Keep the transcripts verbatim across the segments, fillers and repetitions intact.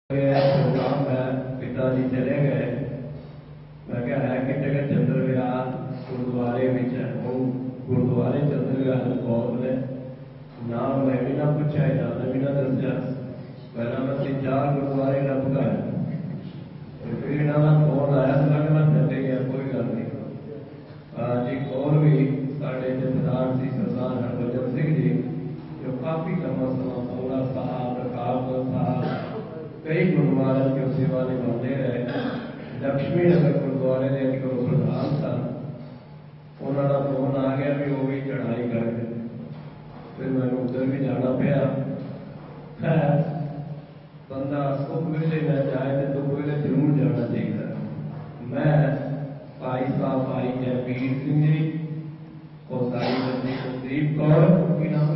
Programme है, पिताजी चले गए। मैं क्या है कि जगह चंद्र विहार गुरुद्वारे में गुरुद्वारे चंद्र विहार बहुत ने नाम मैं भी ना पूछा है, नाम भी ना दसिया। पहला मैं तीन चार गुरुद्वारे ना पुकाया, फिर इन्होंने फोन आया तो मैं मैं चले गया, कोई गल नहीं। एक और भी साढ़े जथेदार सी सरदार हरभजन सिंह जी, जो काफ़ी लंबा समय मौला साहब, रकाब साहब कई गुरुद्वारे की सेवा निभाते रहे। लक्ष्मी नगर गुरुद्वारे के एक प्रधान सन, उन्होंने फोन आ गया भी वो भी चढ़ाई कर गए, फिर मैं उधर भी जाना पाया। खैर बंदा सुख वेले न जाए तो दुख वेले जरूर जाना चाहिए। मैं भाई साहब भाई जयवीर सिंह जी और सारी बंदी कुलदीप कौर की नाम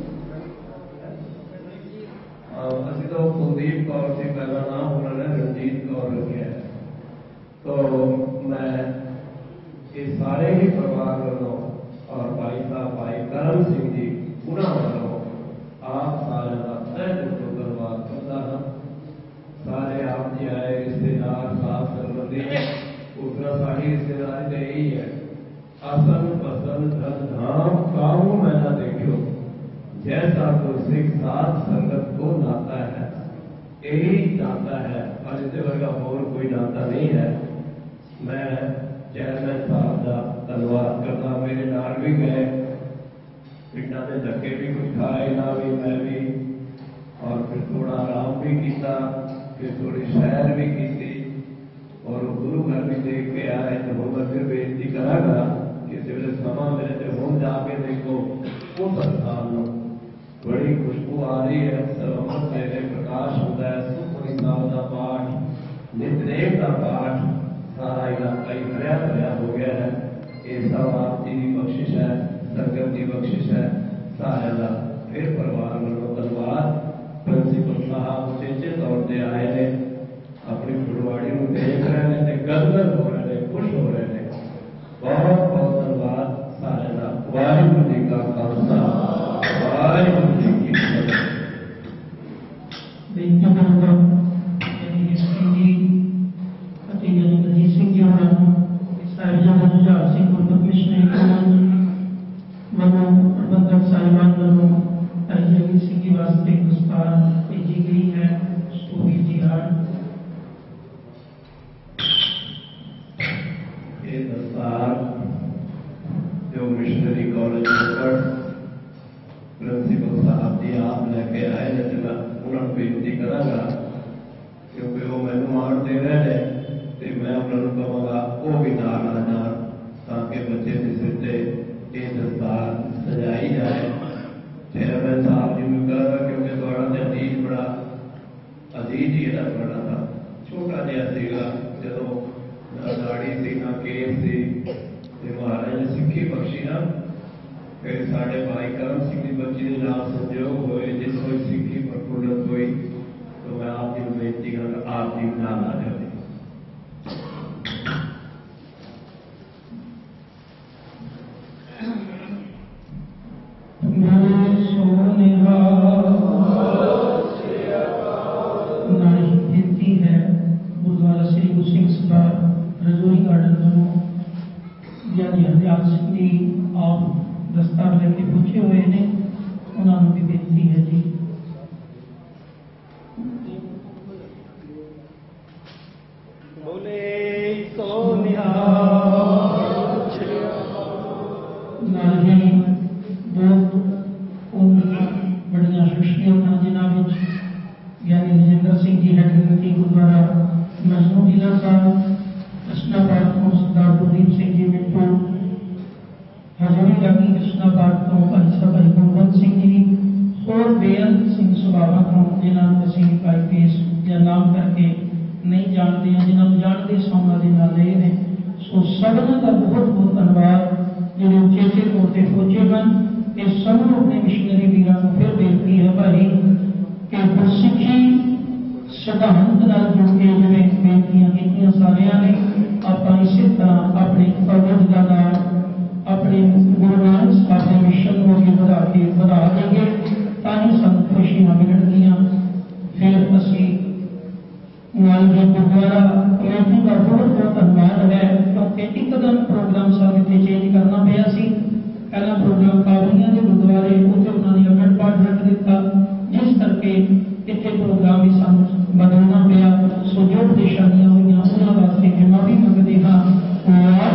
असि तो कुलदीप कौर से पहला नाम उन्होंने रणजीत कौर रखा है। तो मैं ये सारे ही परिवार वालों और भाई साहब भाई करम सिंह जी उन्होंने वालों आप सारे का तय दिल तो धन्यवाद करता हाँ। सारे आप जी आए रिश्तेदार साथ संबंधी उतना सारी रिश्तेदारी तो यही है, आसन पसंद धन धाम काहू मैं ना देखो, जैसा तो सिख साथ संगत को नाता है, यही नाता है और इससे वर्गा और कोई नाता नहीं है। मैं चेयरमैन साहब का धन्यवाद करता, मेरे नाल भी गए, पिंडा के धक्के भी कुछ खाए ना भी मैं भी, और फिर थोड़ा आराम भी किया, फिर थोड़ी सैर भी की और गुरु घर भी देख के आए। तो मैं फिर बेनती करागा किसी वे समा मेरे से हो जाके देखो उस स्थान बड़ी खुशबू आ रही है, सर्वमत मेरे प्रकाश होता है, सुखमनी साहब का पाठ नितनेम का पाठ सारा इलाका ही भरया भरया हो गया है। ये सब आप जी की बख्शिश है, संगत की बख्शिश है, सारे का फिर परिवार वालों धन्यवाद। प्रिंसीपल साहब उचेचे तौर पर आए ने, अपनी फुलवाड़ी को देख रहे हैं, गदगद हो रहे हैं, खुश हो रहे हैं, बहुत बहुत धन्यवाद सारे का। वाहिगुरू जी का खालसा, वाहिगुरू जी की फतेह। प्रबंधक साहिबान वालों जगीर सिंह जी वास्ते पुरस्कार भेजी गई है। सूफी जिहाद ये दस्तार जो मिशनरी कॉलेज पर प्रिंसिपल साहब जी आप लेके आए ने, तो मैं उन्होंने बेनती करांगा क्योंकि वो मैनू मारते रहे तो मैं उन्होंने कहांगा वो भी नाल आ जान ताकि बच्चे के सिर से ये दस्तार सजाई जाए। चेयरमैन साहब जी को कहा क्योंकि थोड़ा तो अजीज बड़ा अजीज ही है बड़ा था, छोटा जहा सीगा जो दाड़ी सी ना केस सी, महाराज ने सिक्खी बख्शी ना, फिर साढ़े भाई करम सिंह की बच्ची के नाम संयोग हुए जिस कोई सिक्खी प्रफुल्लत हुई। तो मैं आप जी को बेनती करूँगा आप जी नाम आ जाए। गुरुद्वारा श्री गुरु सिंह सभा रजौरी गार्डन वालों या हरदयाल सिंह जी आप दस्तार लेके पूछे हुए ने, उन्होंने भी बेनती है जी। बोले सो निहाल बड़िया शख्सियत जिन्होंने ज्ञानी राजेंद्र सिंह जी हेड कमेटी गुरुद्वारा मजनू जिला साहब, कृष्णा पाठ को सरदार कुलदीप सिंह जी मिंटू, हजूरी गागी कृष्णा पाठ को भाई साहब भाई गुरबंत सिंह जी और बेअंत सिंह सुभावा को जिन्होंने असीं आई पी एस या नाम करके नहीं जानते हैं, जिन्होंने जानते सौना के नाल ये ने। सो सबना का बहुत बहुत धन्यवाद जो उचेचे तौर पर फौजे बन। ये सब अपने मिशनरी वीरों को फिर बेनती है भाई कि गुरसिੱਖੀ सिद्धांत नाल जुड़ के जिवें बेनतियां कीतियां सारियां ने, आपां इसे तरह अपनी फौज का नाम अपने गुरु नानक साहब के मिशन को अगे बढ़ा के बढ़ा देंगे ताकि सब खुशियां मिलणगियां। फिर असीं ਨਾਲ ਹੀ ਗੁਰਦੁਆਰਾ ਕਮੇਟੀ ਦਾ ਬਹੁਤ ਬਹੁਤ ਧੰਨਵਾਦ ਹੈ, ਕਿਉਂਕਿ ਇੱਕਦਮ ਪ੍ਰੋਗਰਾਮ ਸਾਨੂੰ ਇੱਥੇ ਚੇਂਜ ਕਰਨਾ ਪਿਆ ਸੀ। ਪਹਿਲਾ ਪ੍ਰੋਗਰਾਮ ਕਾਬਲੀਆਂ ਦੇ ਗੁਰਦੁਆਰੇ ਉੱਥੇ ਉਹਨਾਂ ਨੇ ਅਖੰਡ ਪਾਠ ਰੱਖ ਦਿੱਤਾ, ਜਿਸ ਕਰਕੇ ਇੱਥੇ ਪ੍ਰੋਗਰਾਮ ਵੀ ਸਾਨੂੰ ਬਦਲਣਾ ਪਿਆ। ਸੋ ਜੋ ਪਰੇਸ਼ਾਨੀਆਂ ਹੋਈਆਂ ਉਹਨਾਂ ਵਾਸਤੇ ਮਾਫੀ ਮੰਗਦੇ ਹਾਂ।